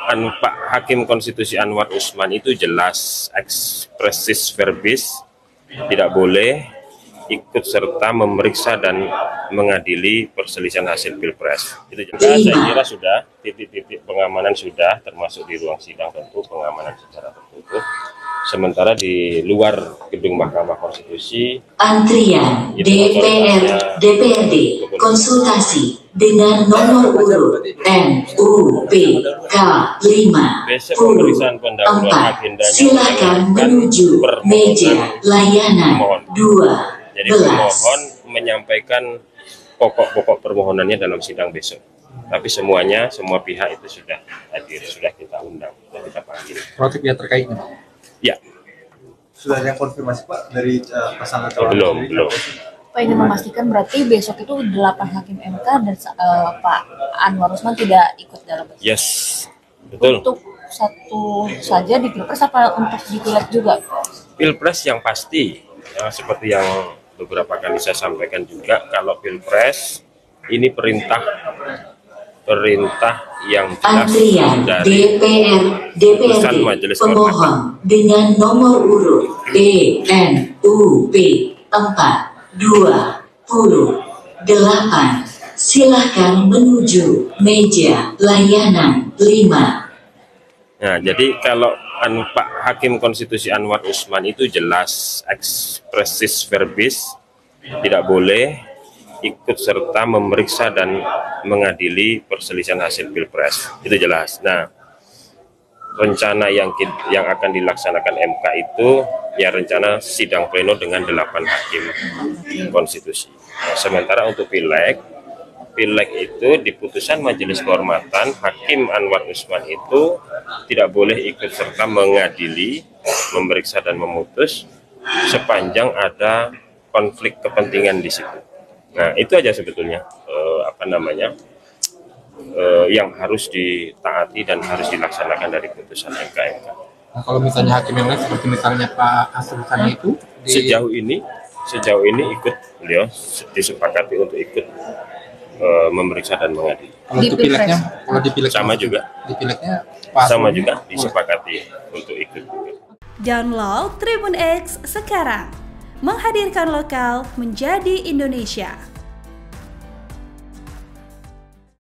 Pak Hakim Konstitusi Anwar Usman itu jelas expressis verbis tidak boleh ikut serta memeriksa dan mengadili perselisihan hasil pilpres. Itu jelas. Saya kira sudah titik-titik pengamanan sudah, termasuk di ruang sidang tentu pengamanan secara tertutup. Sementara di luar gedung Mahkamah Konstitusi, antrian DPR DPRD konsultasi dengan nomor urut NUPK 54. Silakan menuju meja layanan 2. Jadi pemohon menyampaikan pokok-pokok permohonannya dalam sidang besok. Tapi semua pihak itu sudah hadir, sudah kita undang, sudah kita panggil. Proyek yang terkaitnya, ya. Sudah ada konfirmasi Pak dari pasangan calon? Belum. Pak ingin memastikan berarti besok itu 8 hakim MK dan Pak Anwar Usman tidak ikut dalam besok? Yes, betul. Untuk satu saja di Pilpres apa untuk di Pileg juga? Pilpres yang pasti, ya, seperti yang beberapa kali saya sampaikan juga, kalau Pilpres ini perintah yang jelas dari DPR DPRD pemohon dengan nomor urut PNUP 428. Silakan menuju meja layanan 5. Nah, jadi kalau Pak Hakim Konstitusi Anwar Usman itu jelas expressis verbis tidak boleh ikut serta memeriksa dan mengadili perselisihan hasil pilpres. Itu jelas. Nah, rencana yang akan dilaksanakan MK itu ya rencana sidang pleno dengan 8 hakim konstitusi. Sementara untuk Pileg itu di putusan Majelis Kehormatan Hakim Anwar Usman itu tidak boleh ikut serta mengadili, memeriksa dan memutus sepanjang ada konflik kepentingan di situ. Nah, itu aja sebetulnya yang harus ditaati dan harus dilaksanakan dari putusan MK. Nah, kalau misalnya hakim yang lain seperti misalnya Pak Asrul itu sejauh ini beliau disepakati untuk ikut memeriksa dan mengadili. Kalau di Pilegnya, sama juga. Di Pilegnya sama juga disepakati untuk ikut. Download Tribun X sekarang, menghadirkan lokal menjadi Indonesia.